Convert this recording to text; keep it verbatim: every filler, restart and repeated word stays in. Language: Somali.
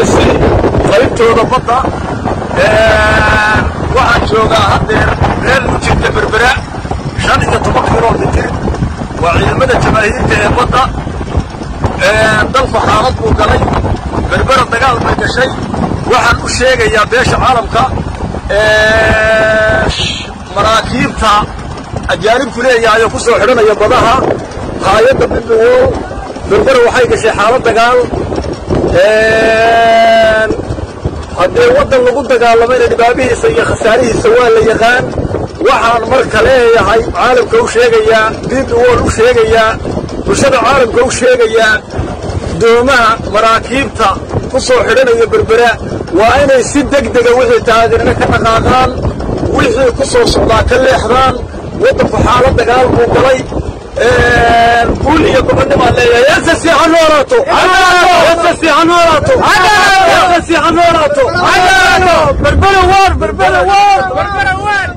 gashay qaybtooda badda waxaan joogaa haddeer meel u jirta berbera shan iyo toban kilomitir waa ciidamada jamaahiirta ee badda dalku xaalad buu galay berbera dagaal bay gashay waxaan u sheegayaa beesha caalamka maraakiibta ajaanibku leeyahay oo ku soo xidhanaya badaha hay'adda midnimo berbera waxay gashay xaalad dagaal haddee waddan lagu dagaalamayna dhibaabihiisa iyo khasaarihiisa waa la yaqaan waxaan marka leeyahay caalamka u sheegayaa midnimo u sheegayaa bulshada caalamka u sheegayaa doomaha maraakiibta ku soo xidhanaya berbera waa inay si degdega wixii taageerna ka dhaqaaqaan wixii ku soo socdaa ka leexdaan waddanku xaalad dagaal buu galay guul iyo gobonnimaa leeyahay yasasi ha noolaato yasasi ha noolaato yasasi ha noolaato berbera waar berbera waar